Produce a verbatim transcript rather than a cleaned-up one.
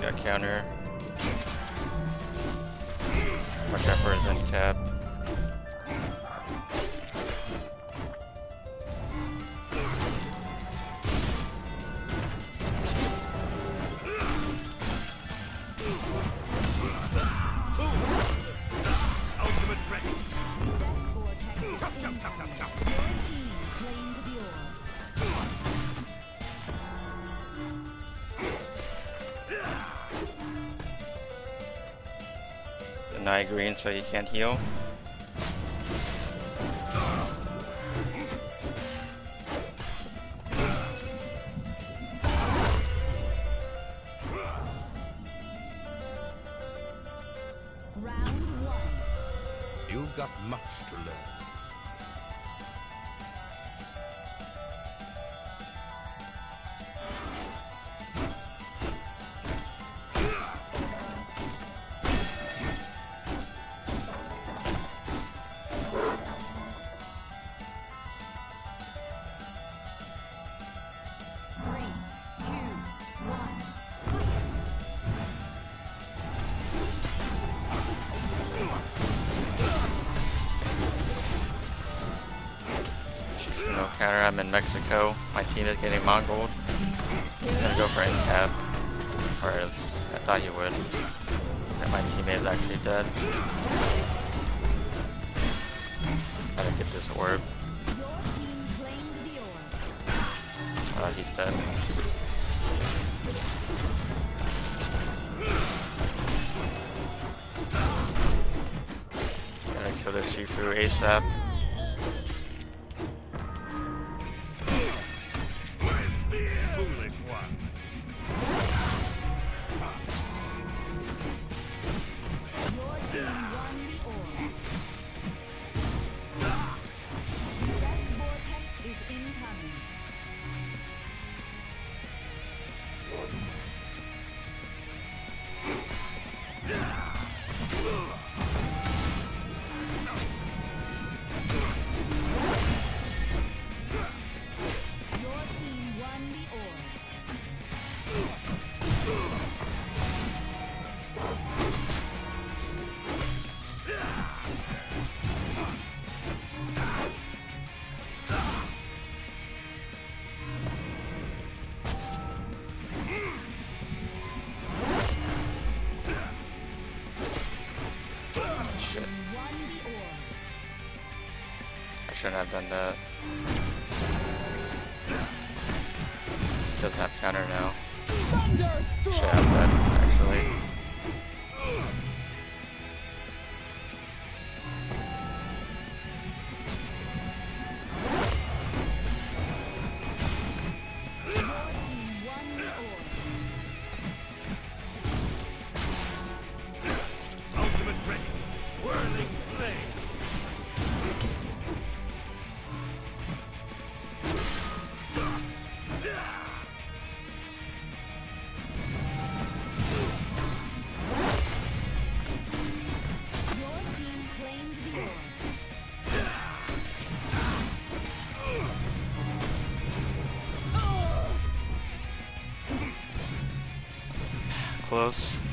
Got counter. Watch out for his end cap. Deny green so he can't heal. Round one. You've got much to learn. No counter, I'm in Mexico. My team is getting Mongoled. I'm gonna go for end cap. Or as I thought he would. And my teammate is actually dead. Gotta get this orb. Oh, he's dead. Gotta kill this Shifu ASAP. I shouldn't have done that. Doesn't have counter now. Should have that, actually. Close.